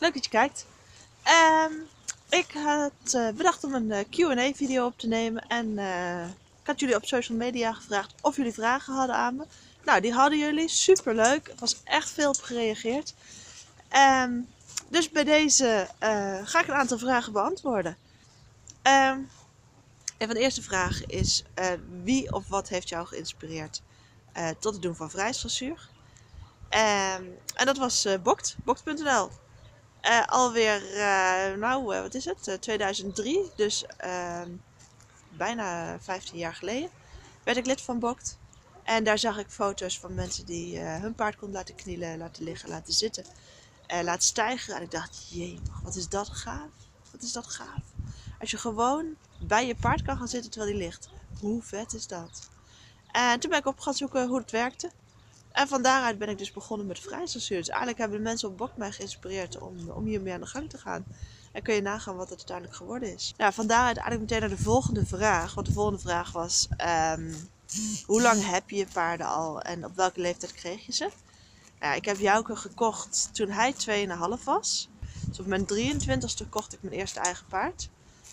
Leuk dat je kijkt. Ehm, ik had bedacht om een Q&A video op te nemen en ik had jullie op social media gevraagd of jullie vragen hadden aan me. Nou, die hadden jullie. Super leuk. Er was echt veel op gereageerd. Dus bij deze ga ik een aantal vragen beantwoorden. En van de eerste vraag is, wie of wat heeft jou geïnspireerd tot het doen van vrijdressuur? En dat was Bokt.nl. Alweer, wat is het? 2003, dus bijna 15 jaar geleden, werd ik lid van Bokt. En daar zag ik foto's van mensen die hun paard konden laten knielen, laten liggen, laten zitten, laten stijgen. En ik dacht, jee, wat is dat gaaf? Wat is dat gaaf? Als je gewoon bij je paard kan gaan zitten terwijl die ligt. Hoe vet is dat? En toen ben ik op gaan zoeken hoe het werkte. En van daaruit ben ik dus begonnen met vrijdressuur. Dus eigenlijk hebben de mensen op Bokt mij geïnspireerd om hiermee aan de gang te gaan. En kun je nagaan wat het uiteindelijk geworden is. Nou, van daaruit eigenlijk meteen naar de volgende vraag. Want de volgende vraag was, hoe lang heb je je paarden al en op welke leeftijd kreeg je ze? Nou, ik heb Jouke gekocht toen hij 2,5 was. Dus op mijn 23ste kocht ik mijn eerste eigen paard.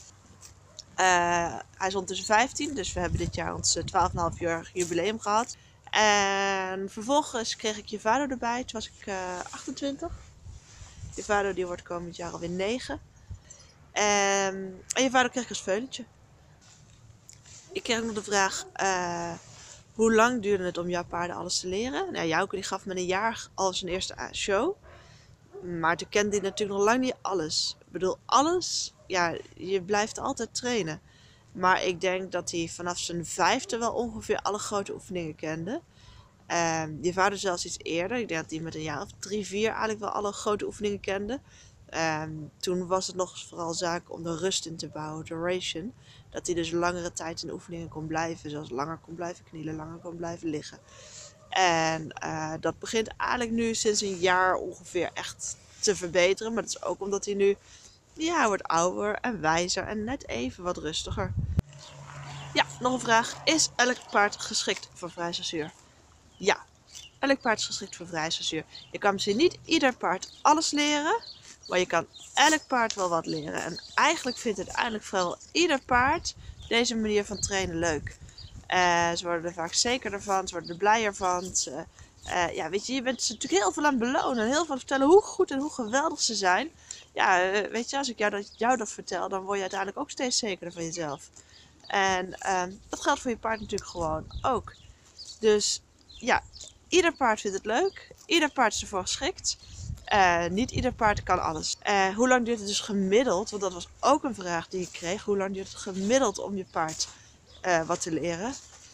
Hij is ondertussen 15, dus we hebben dit jaar ons 12,5 jaar jubileum gehad. En vervolgens kreeg ik Jevado erbij, toen was ik 28. Jevado die wordt komend jaar alweer 9. En Jevado kreeg ik als veulentje. Ik kreeg ook nog de vraag, hoe lang duurde het om jouw paarden alles te leren? Nou, Jouke die gaf me een jaar al zijn eerste show. Maar toen kende hij natuurlijk nog lang niet alles. Ik bedoel, alles, ja, je blijft altijd trainen. Maar ik denk dat hij vanaf zijn 5e wel ongeveer alle grote oefeningen kende. Je vader zelfs iets eerder. Ik denk dat hij met een jaar of 3, 4 eigenlijk wel alle grote oefeningen kende. Toen was het nog vooral zaak om de rust in te bouwen, duration. Dat hij dus langere tijd in oefeningen kon blijven. Zoals langer kon blijven knielen, langer kon blijven liggen. En dat begint eigenlijk nu sinds een jaar ongeveer echt te verbeteren. Maar dat is ook omdat hij nu wordt ouder en wijzer en net even wat rustiger. Ja, nog een vraag. Is elk paard geschikt voor vrijdressuur? Ja, elk paard is geschikt voor vrijdressuur. Je kan misschien niet ieder paard alles leren, maar je kan elk paard wel wat leren. En eigenlijk vindt uiteindelijk vooral ieder paard deze manier van trainen leuk. Ze worden er vaak zekerder van, ze worden er blijer van. Weet je bent ze natuurlijk heel veel aan het belonen en heel veel aan het vertellen hoe goed en hoe geweldig ze zijn. Ja, weet je, als ik jou dat vertel, dan word je uiteindelijk ook steeds zekerder van jezelf. En dat geldt voor je paard natuurlijk gewoon ook. Dus ja, ieder paard vindt het leuk. Ieder paard is ervoor geschikt. Niet ieder paard kan alles. Hoe lang duurt het dus gemiddeld? Want dat was ook een vraag die ik kreeg. Hoe lang duurt het gemiddeld om je paard wat te leren?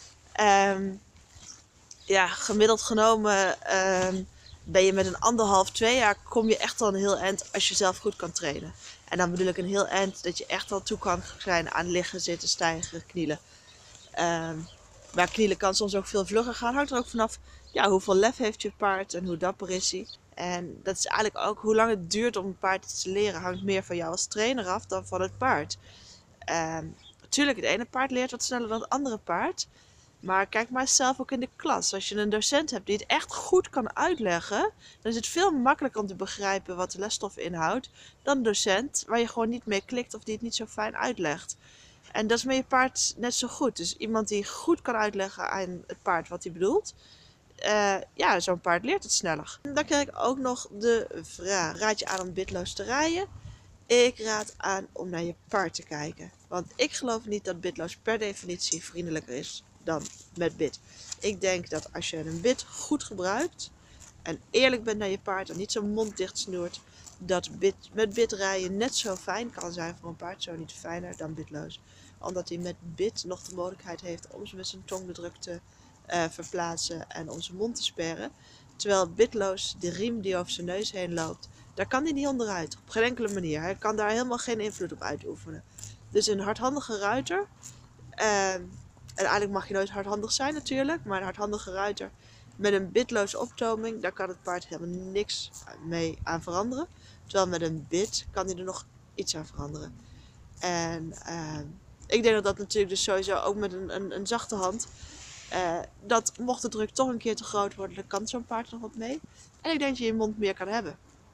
Gemiddeld genomen ben je met een 1,5, 2 jaar kom je echt al een heel eind als je zelf goed kan trainen. En dan bedoel ik een heel eind dat je echt al toe kan zijn aan liggen, zitten, stijgen, knielen. Maar knielen kan soms ook veel vlugger gaan. Hangt er ook vanaf hoeveel lef heeft je paard en hoe dapper is hij. En dat is eigenlijk ook hoe lang het duurt om een paard iets te leren. Hangt meer van jou als trainer af dan van het paard. Natuurlijk, het ene paard leert wat sneller dan het andere paard. Maar kijk maar zelf ook in de klas. Als je een docent hebt die het echt goed kan uitleggen, dan is het veel makkelijker om te begrijpen wat de lesstof inhoudt dan een docent waar je gewoon niet mee klikt of die het niet zo fijn uitlegt. En dat is met je paard net zo goed. Dus iemand die goed kan uitleggen aan het paard wat hij bedoelt. Zo'n paard leert het sneller. En dan krijg ik ook nog de vraag. Raad je aan om bitloos te rijden? Ik raad aan om naar je paard te kijken. Want ik geloof niet dat bitloos per definitie vriendelijker is dan met bit. Ik denk dat als je een bit goed gebruikt en eerlijk bent naar je paard en niet zo'n mond dicht snoert, dat met bit rijden net zo fijn kan zijn voor een paard, zo niet fijner dan bitloos. Omdat hij met bit nog de mogelijkheid heeft om ze met zijn tong de druk te verplaatsen en om zijn mond te sperren. Terwijl bitloos, de riem die over zijn neus heen loopt, daar kan hij niet onderuit. Op geen enkele manier. Hij kan daar helemaal geen invloed op uitoefenen. Dus een hardhandige ruiter, en eigenlijk mag je nooit hardhandig zijn natuurlijk, maar een hardhandige ruiter met een bitloze optoming, daar kan het paard helemaal niks mee aan veranderen. Terwijl met een bit kan hij er nog iets aan veranderen. En ik denk dat natuurlijk dus sowieso ook met een zachte hand, dat mocht de druk toch een keer te groot worden, dan kan zo'n paard nog wat mee. En ik denk dat je je mond meer kan hebben.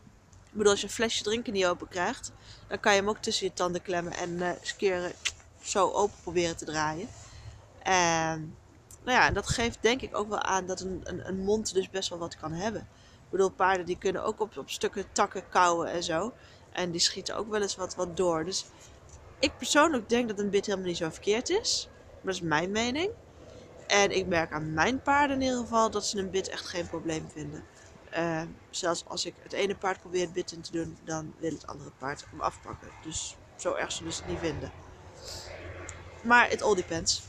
Ik bedoel, als je een flesje drinken niet open krijgt, dan kan je hem ook tussen je tanden klemmen en eens een keer zo open proberen te draaien. En nou ja, dat geeft denk ik ook wel aan dat een mond dus best wel wat kan hebben. Ik bedoel, paarden die kunnen ook op stukken takken kauwen en zo. En die schieten ook wel eens wat door. Dus ik persoonlijk denk dat een bit helemaal niet zo verkeerd is. Maar dat is mijn mening. En ik merk aan mijn paarden in ieder geval dat ze een bit echt geen probleem vinden. Zelfs als ik het ene paard probeer het bit in te doen, dan wil het andere paard hem afpakken. Dus zo erg zullen ze het niet vinden. Maar it all depends.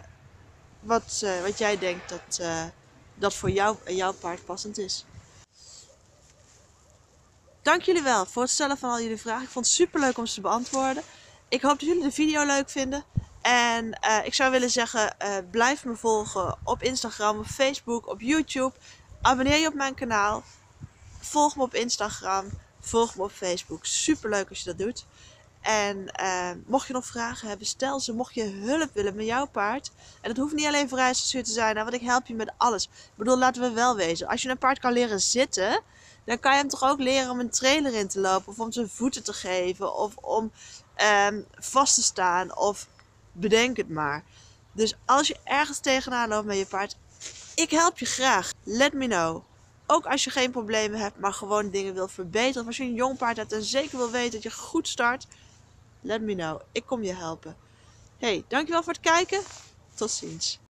Wat jij denkt dat voor jou en jouw paard passend is. Dank jullie wel voor het stellen van al jullie vragen. Ik vond het super leuk om ze te beantwoorden. Ik hoop dat jullie de video leuk vinden. En ik zou willen zeggen, blijf me volgen op Instagram, op Facebook, op YouTube. Abonneer je op mijn kanaal. Volg me op Instagram. Volg me op Facebook. Super leuk als je dat doet. En mocht je nog vragen hebben, stel ze. Mocht je hulp willen met jouw paard. En dat hoeft niet alleen voor rijdressuur te zijn, want ik help je met alles. Ik bedoel, laten we wel wezen. Als je een paard kan leren zitten, dan kan je hem toch ook leren om een trailer in te lopen. Of om zijn voeten te geven. Of om vast te staan. Of bedenk het maar. Dus als je ergens tegenaan loopt met je paard, ik help je graag. Let me know. Ook als je geen problemen hebt, maar gewoon dingen wil verbeteren. Of als je een jong paard hebt en zeker wil weten dat je goed start. Let me know. Ik kom je helpen. Hey, dankjewel voor het kijken. Tot ziens.